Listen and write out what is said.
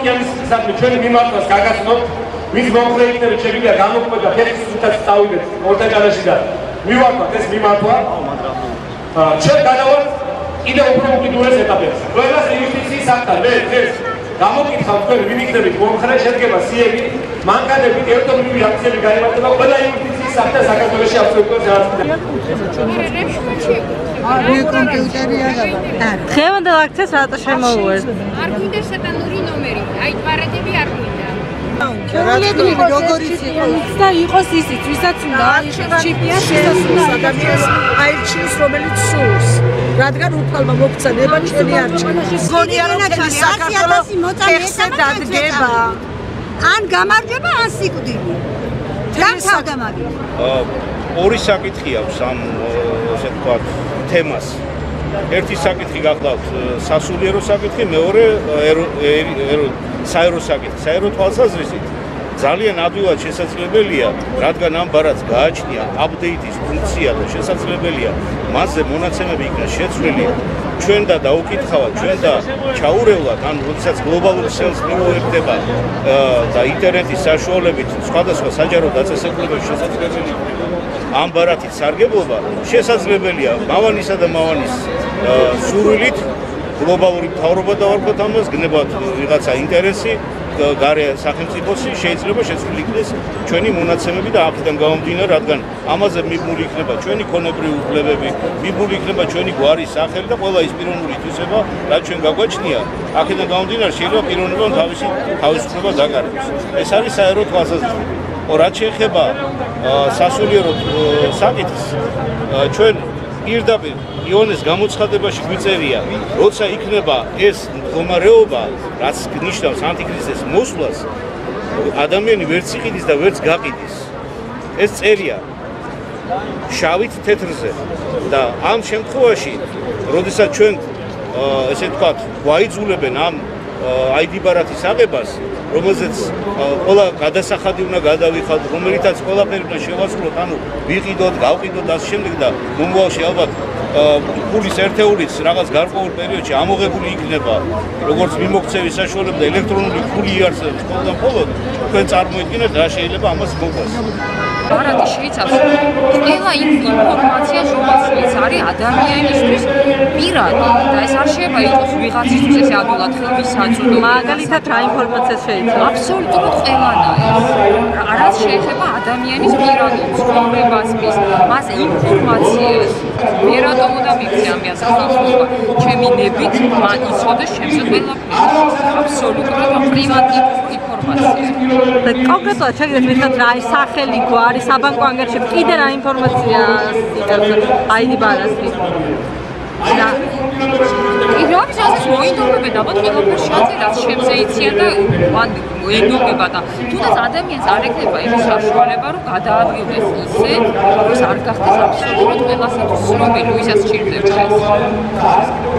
ამის საქმე ჩვენი მიმართვას გაგაცნოთ, ვინც მომხრეითები შეგვიძლია გამოკვეთა ფეხის სიტაც წავიდეთ ორდენჭანაში და მივარქვათ ეს მიმართვა. ჩვენ გადავართ კიდევ უფრო უკიდურეს ეტაპებზე. ყველას ინვესტიციის აქთან მე დღეს გამოკითხავ თქვენ ვინ იქნებით მომხრე, შედგება სიები, მანქანებით, ერთობლივი აქციები გაიმართება ყველა ინვესტიციის აქთან საქართველოში აბსოლუტურად დღევანდელ აქციას რატო შემოუვერთ? არ გვინდა შეტანური ნომერი, აი პარადები არ გვინდა. როგორიც იყოს ისიც, ვისაც უნდა ჩიპია შესაძლოა ადამიანს აირჩიოს, რომელიც სურს. რადგან უფალმა მოგწადება ჩვენი არჩევანი. გონია რომ საქართველოს ეხზე დადგება. ან გამარჯვება, ან სიკვდილი. დამთავრდა მაგით. ორი საკითხი აქვს ამ ესე ვთქვათ თემას. ერთი საკითხი გახლავთ სასულიერო საკითხი, მეორე საერო საკითხი. საერო თვალსაზრისით ძალიან ადვილად შესაძლებელია, რადგან ამ ბარათს გააჩნია აპდეიტის ფუნქცია და შესაძლებელია მასზე მონაცემები იქნას შეცვლილი. ჩვენ და დაუკითხავად, ჩვენ და ჩაურევლად, ან როდესაც გლობალური სელს მიუერთდება და ინტერნეტის საშუალებით სხვადასხვა საჯარო დაწესებულებებში შესაძლებელია ამ ბარათით სარგებლობა, შესაძლებელია მავანისა და მავანის სურვილით გლობალური მთავრობა დავარქვათ ამას, გნებათ ვიღაცა ინტერესი გარე სახელმწიფოსი შეიძლება შეცვლილი იქნეს ჩვენი მონაცემები და აქედან გამომდინარე, რადგან ამაზე მიბმული იქნება ჩვენი ქონებრივი უფლებები, მიბმული იქნება ჩვენი გვარის სახელი და ყველა ის პიროვნული თვისება, რაც ჩვენ გაგვაჩნია, აქედან გამომდინარე შეიძლება პიროვნებამ თავისი თავისუფლება დაკარგოს. ეს არის საერო თვალსაზრისით. რაც შეეხება სასულიერო საკითხს, ჩვენ პირდაპირ იონეს გამოცხადებაში გვიწერია, როცა იქნება ეს მდგომარეობა, რაც ნიშნავს ანტიკრიზისის მოსვლას, ადამიანი ვერც იყიდის და ვერც გაყიდის. ეს წერია შავით თეთრზე და ამ შემთხვევაში, როდესაც ჩვენ ესე ვთქვათ, გვაიძულებენ ამ ID ბარათის აღებას, რომელზეც ყველა გადასახადი უნდა გადავიხადოთ, რომელიცაც ყველაფერი უნდა შევასრულოთ, ანუ ვიყიდოთ, გავყიდოთ და ასე შემდეგ და მომავალში ალბათ ფულის ერთეულიც რაღაც გარკვეულ პერიოდში ამოღებული იქნება, როგორც მიმოქცევის საშუალება და ელექტრონული ფული იარსებებს ყოველდღე მხოლოდ, თქვენ წარმოიდგინეთ რა შეიძლება ამას მოყვას. ბარათი შეიცავს ყველა იმ ინფორმაციას, რომელიც არის ადამიანისთვის პირადი და ეს არ შეიძლება იყოს ვიღაცისთვის ესე ადვილად ხელმისაწვდომი. მაგალითად რა ინფორმაცია შეიძლება? აბსოლუტურად ყველანაირს. რაც შეეხება ადამიანის პირადი ცხოვრებას, მას ინფორმაციას. მე რატომ უნდა მივცე ამას ახალწლობა? ჩემი ნებით მან იცოდეს ჩემზე ყველაფერი. აბსოლუტურად პრივატული ინფორმაცია. და კონკრეტულად შეგიძლიათ მითხრათ რა არის სახელი, გვარი, საბანკო ანგარიშები, კიდე რა ინფორმაცია იღებს ID ბარათი? და ის რასაც მოინდომებენ ალბათ ყველაფერს შეაწერათ შემზე იციან და მან ენდომება და თუნდაც ადამიანს არ ექნება იმის საშუალება რომ გადაადგილდეს ისე რომ არ გახდეს აბსოლუტურად ყველასათვის ცნობილი, ვისაც სჭირდება ეს.